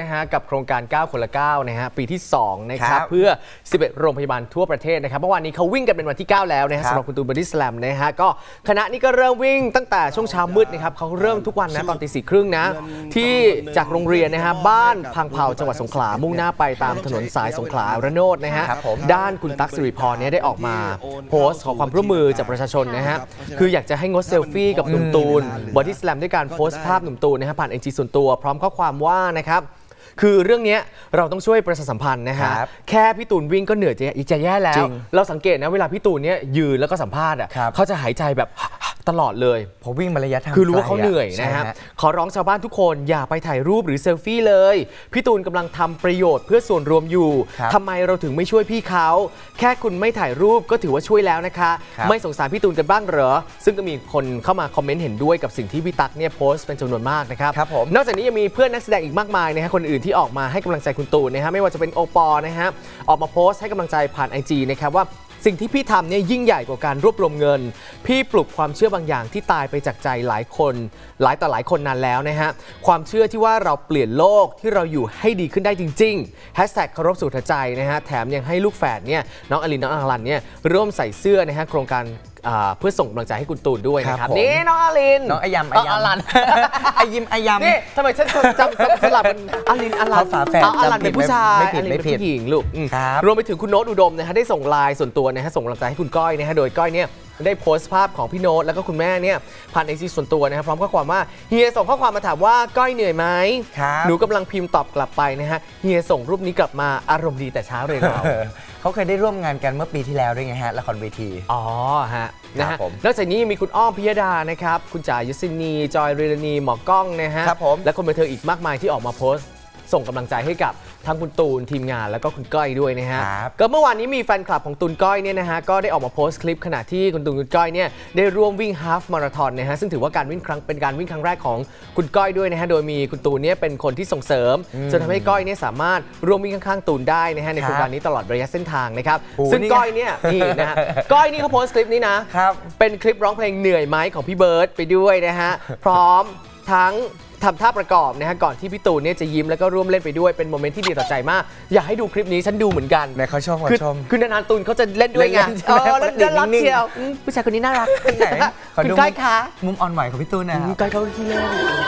นะฮะกับโครงการ9คนละ9นะฮะปีที่2นะครับเพื่อ11โรงพยาบาลทั่วประเทศนะครับเมื่อวานนี้เขาวิ่งกันเป็นวันที่9แล้วนะฮะสำหรับคุณตูนบอดี้สแลมนะฮะก็คณะนี้ก็เริ่มวิ่งตั้งแต่ช่วงเช้ามืดนะครับเขาเริ่มทุกวันนะตอนตี 4:30นะที่จากโรงเรียนนะฮะบ้านพังเผาจังหวัดสงขลามุ่งหน้าไปตามถนนสายสงขลาระโนดนะฮะด้านคุณตั๊กสิริพรเนี่ยได้ออกมาโพสต์ขอความร่วมมือจากประชาชนนะฮะคืออยากจะให้งดเซลฟี่กับหนุ่มตูนบอดี้สแลมด้วยการโพสต์ภาพหนุ่มตูนนะฮะผ่าน IG ส่วนตัวพร้อมข้อความว่านะครับคือเรื่องนี้เราต้องช่วยประชาสัมพันธ์นะฮะแค่พี่ตูนวิ่งก็เหนื่อยจะแย่แล้วเราสังเกตนะเวลาพี่ตูนเนี่ยยืนแล้วก็สัมภาษณ์เขาจะหายใจแบบตลอดเลยพอวิ่งมาระยะทางคือรู้ว่าเขาเหนื่อยนะฮะขอร้องชาวบ้านทุกคนอย่าไปถ่ายรูปหรือเซลฟี่เลยพี่ตูนกำลังทำประโยชน์เพื่อส่วนรวมอยู่ทำไมเราถึงไม่ช่วยพี่เขาแค่คุณไม่ถ่ายรูปก็ถือว่าช่วยแล้วนะคะไม่สงสารพี่ตูนกันบ้างเหรอซึ่งก็มีคนเข้ามาคอมเมนต์เห็นด้วยกับสิ่งที่พี่ตั๊กเนี่ยโพสต์เป็นจำนวนมากนะครับนอกจากนี้ยังมีเพื่อนนักแสดงอีกมากมายนะฮะคนอื่นที่ออกมาให้กำลังใจคุณตูนนะฮะไม่ว่าจะเป็นโอปอนะฮะออกมาโพสต์ให้กำลังใจผ่าน IG นะครับว่าสิ่งที่พี่ทำเนี่ยยิ่งใหญ่กว่าการรวบรวมเงินพี่ปลุกความเชื่อบางอย่างที่ตายไปจากใจหลายคนหลายต่อหลายคนนานแล้วนะฮะความเชื่อที่ว่าเราเปลี่ยนโลกที่เราอยู่ให้ดีขึ้นได้จริงๆแฮชแท็กเคารพสู่หัวใจนะฮะแถมยังให้ลูกแฝดเนี่ยน้องอลินน้องอลันเนี่ยร่วมใส่เสื้อนะฮะโครงการเพื่อส่งกำลังใจให้คุณตูนด้วยนะครับนี่น้องอลินน้องอยัมอลันอยิมอยัมนี่ทำไมฉันจำสลับเป็นอลินอลันอลันเป็นผู้ชายอลินเป็นผู้หญิงลูกรวมไปถึงคุณโน้ตอุดมนะฮะได้ส่งไลน์ส่วนตัวนะฮะส่งกำลังใจให้คุณก้อยนะฮะโดยก้อยเนี่ยได้โพสต์ภาพของพี่โน้ตแล้วก็คุณแม่เนี่ยผ่านไอจีส่วนตัวนะครับพร้อมข้อความว่าเฮียส่งข้อความมาถามว่าก้อยเหนื่อยไหมหนูกำลังพิมพ์ตอบกลับไปนะฮะเฮียส่งรูปนี้กลับมาอารมณ์ดีแต่เช้าเลยเราเขาเคยได้ร่วมงานกันเมื่อปีที่แล้วด้วยไงฮะละครเวทีอ๋อฮะนะฮะนอกจากนี้มีคุณอ้อมพิยดานะครับคุณจ๋ายุสินีจอยเรนีหมอกล้องนะฮะและคนบันเทิงอีกมากมายที่ออกมาโพสต์ส่งกำลังใจให้กับทั้งคุณตูนทีมงานแล้วก็คุณก้อยด้วยนะฮะก็เมื่อวานนี้มีแฟนคลับของตูนก้อยเนี่ยนะฮะก็ได้ออกมาโพสต์คลิปขณะที่คุณตูนคุณก้อยเนี่ยได้ร่วมวิ่งฮาล์ฟมาราธอนนะฮะซึ่งถือว่าเป็นการวิ่งครั้งแรกของคุณก้อยด้วยนะฮะโดยมีคุณตูนเนี่ยเป็นคนที่ส่งเสริมจนทำให้ก้อยเนี่ยสามารถร่วมวิ่งข้างๆตูนได้นะฮะในโครงการนี้ตลอดระยะเส้นทางนะครับซึ่งก้อยเนี่ยนี่นะฮะก้อยนี่เขาโพสต์คลิปนี้นะเป็นคลิปร้องเพลงเหนื่อยไหมของพี่เบิร์ดไปด้วยนะฮะพร้อมทั้งทำท่าประกอบนะฮะก่อนที่พี่ตูนเนี่ยจะยิ้มแล้วก็ร่วมเล่นไปด้วยเป็นโมเมนต์ที่ดีต่อใจมากอยากให้ดูคลิปนี้ฉันดูเหมือนกันในเขาชมคือนานๆตูนเขาจะเล่นด้วยไงแล้วน่ารักเชียวผู้ชายคนนี้น่ารักไหนคุณก้อยคะมุมอ่อนไหวของพี่ตูนนะก้อยเขาขี้เล่น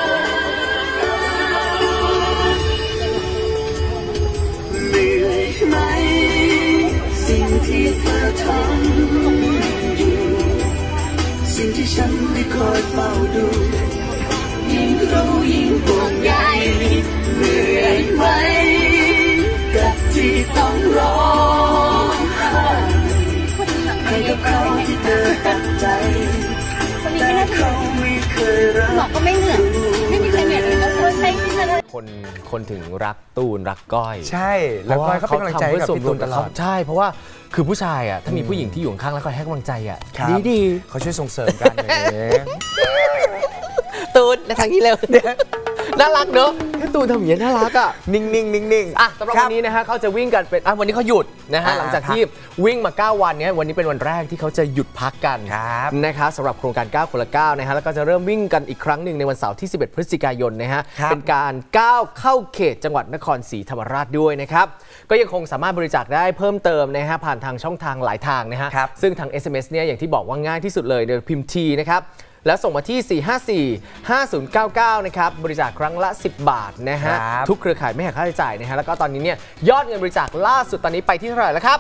เหนื่อยไหมสิ่งที่เธอทำอยู่สิ่งที่ฉันได้คอยเฝ้าดูยิ่งรู้ยิ่งห่วงใยเหนื่อยไหมกับที่ต้องร้องไห้ให้กับเขาที่เธอตั้งใจแต่เขาไม่เคยรักหรอกก็ไม่เหนื่อยไม่มีใครเหนื่อยเลยก็ใช่ที่จะคนถึงรักตูนรักก้อยใช่แล้วก้อยเขาเป็นกำลังใจกับพี่ตูนตลอดใช่เพราะว่าคือผู้ชายอ่ะถ้ามีผู้หญิงที่อยู่ข้างแล้วคอยให้กำลังใจอ่ะดีเขาช่วยส่งเสริมกันตูนในทางนี้เร็วน่ารักเนอะตูนทำอย่างนี้น่ารักอ่ะนิ่งๆอ่ะสำหรับวันนี้นะฮะเขาจะวิ่งกันเป็นวันนี้เขาหยุดนะฮะหลังจากที่วิ่งมา9วันนี้วันนี้เป็นวันแรกที่เขาจะหยุดพักกันนะคะสำหรับโครงการ9คนละ9นะฮะแล้วก็จะเริ่มวิ่งกันอีกครั้งหนึ่งในวันเสาร์ที่11พฤศจิกายนนะฮะเป็นการก้าวเข้าเขตจังหวัดนครศรีธรรมราชด้วยนะครับก็ยังคงสามารถบริจาคได้เพิ่มเติมนะฮะผ่านทางช่องทางหลายทางนะฮะซึ่งทาง SMS เนี่ยอย่างที่บอกว่าง่ายที่สุดเลยโดยพิมพ์ T นะครับแล้วส่งมาที่ 4545099 นะครับบริจาคครั้งละ10 บาทนะฮะทุกเครือข่ายไม่หักค่าใช้จ่ายนะฮะแล้วก็ตอนนี้เนี่ยยอดเงินบริจาคล่าสุดตอนนี้ไปที่เท่าไหร่แล้วครับ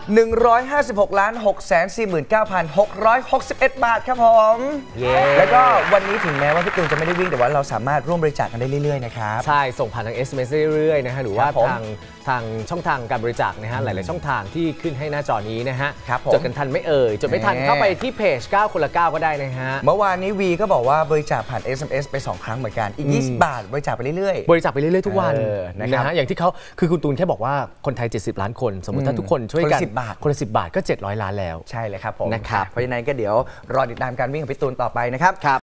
156,649,661 บาทครับผมแล้วก็วันนี้ถึงแม้ว่าพี่ตูนจะไม่ได้วิ่งแต่ว่าเราสามารถร่วมบริจาคกันได้เรื่อยๆนะครับใช่ส่งผ่านทาง SMS เรื่อยๆนะฮะหรือว่าทางช่องทางการบริจาคนะฮะหลายๆช่องทางที่ขึ้นให้หน้าจอนี้นะฮะจดกันทันไม่จดไม่ทันเข้าไปที่เพจ9คนละ9ก็ได้นะฮะเมื่อวานนี้วีก็บอกว่าบริจาคผ่าน SMS ไป2 ครั้งเหมือนกันอีก20 บาทบริจาคไปเรื่อยๆบริจาคไปเรื่อยๆทุกวันนะฮะอย่างที่เขาคือคุณตูนแค่บอกว่าคนไทย70 ล้านคนสมมติถ้าทุกคนช่วยกันคนละ10 บาทก็700 ล้านแล้วใช่เลยครับผมนะครับเพราะฉะนั้นก็เดี๋ยวรอติดตามการวิ่งของพี่ตูนต่อไปนะครับ